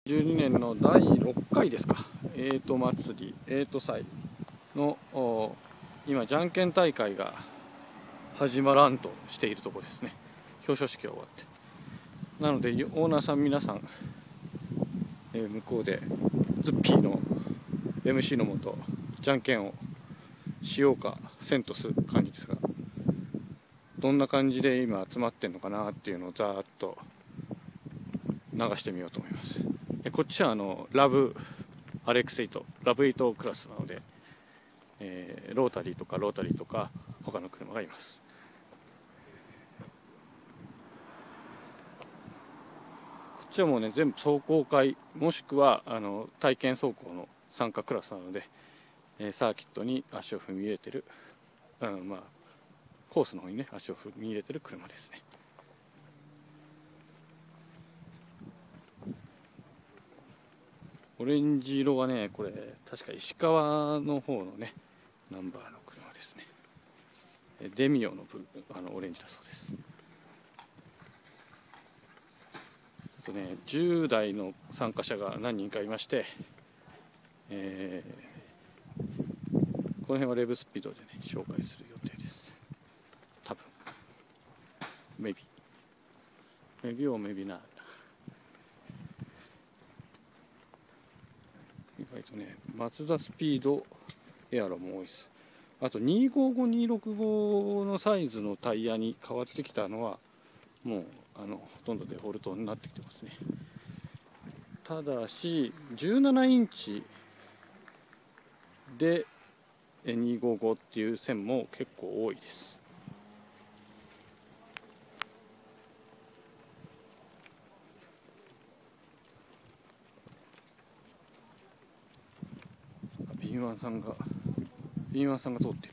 12年の第6回ですか、祭り、祭の今、じゃんけん大会が始まらんとしているところですね。表彰式が終わって。なので、オーナーさん皆さん、向こうでズッピーの MC のもと、じゃんけんをしようかせんとする感じですが、どんな感じで今集まってんのかなっていうのをざーっと流してみようと思います。こっちはラブアレクセイト、ラブイートクラスなので、ロータリーとか他の車がいます。こっちはもうね、全部走行会もしくは体験走行の参加クラスなので、サーキットに足を踏み入れてる、コースの方にね足を踏み入れてる車ですね。オレンジ色はね、これ確か石川の方のねナンバーの車ですね。デミオのオレンジだそうです。あとね、10代の参加者が何人かいまして、この辺はレブスピードでね紹介する予定です。多分 maybe or maybe not。 意外とね、マツダスピードエアロも多いです。あと255、265のサイズのタイヤに変わってきたのはもうほとんどデフォルトになってきてますね。ただし17インチで255っていう線も結構多いです。敏腕さんが通っている。